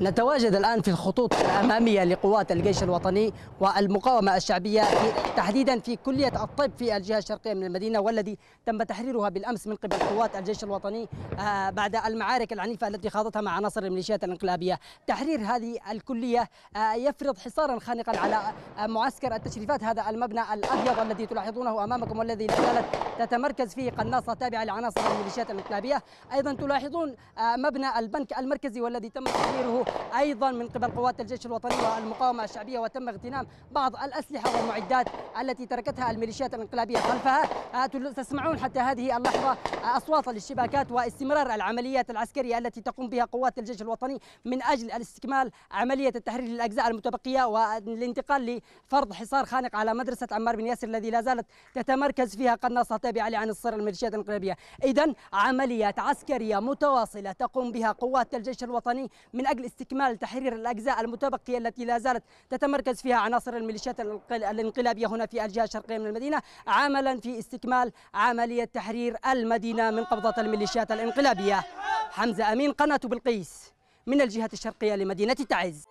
نتواجد الآن في الخطوط الأمامية لقوات الجيش الوطني والمقاومة الشعبية تحديدا في كلية الطب في الجهة الشرقية من المدينة، والذي تم تحريرها بالأمس من قبل قوات الجيش الوطني بعد المعارك العنيفة التي خاضتها مع عناصر الميليشيات الانقلابية. تحرير هذه الكلية يفرض حصارا خانقا على معسكر التشريفات، هذا المبنى الأبيض الذي تلاحظونه أمامكم والذي لا زالت تتمركز فيه قناصة تابعة لعناصر الميليشيات الانقلابية. أيضا تلاحظون مبنى البنك المركزي والذي تم تحريره أيضا من قبل قوات الجيش الوطني والمقاومة الشعبية، وتم اغتنام بعض الأسلحة والمعدات التي تركتها الميليشيات الانقلابية خلفها. تسمعون حتى هذه اللحظة أصوات الاشتباكات واستمرار العمليات العسكرية التي تقوم بها قوات الجيش الوطني من أجل الاستكمال عملية التحرير للأجزاء المتبقية والانتقال لفرض حصار خانق على مدرسة عمار بن ياسر الذي لا زالت تتمركز فيها قناصة تابعة لعناصر الميليشيات الانقلابية. إذن عمليات عسكرية متواصلة تقوم بها قوات الجيش الوطني من أجل استكمال تحرير الأجزاء المتبقية التي لا زالت تتمركز فيها عناصر الميليشيات الانقلابية هنا في الجهة الشرقية من المدينة، عملا في استكمال عملية تحرير المدينة من قبضة الميليشيات الانقلابية. حمزة أمين، قناة بلقيس، من الجهة الشرقية لمدينة تعز.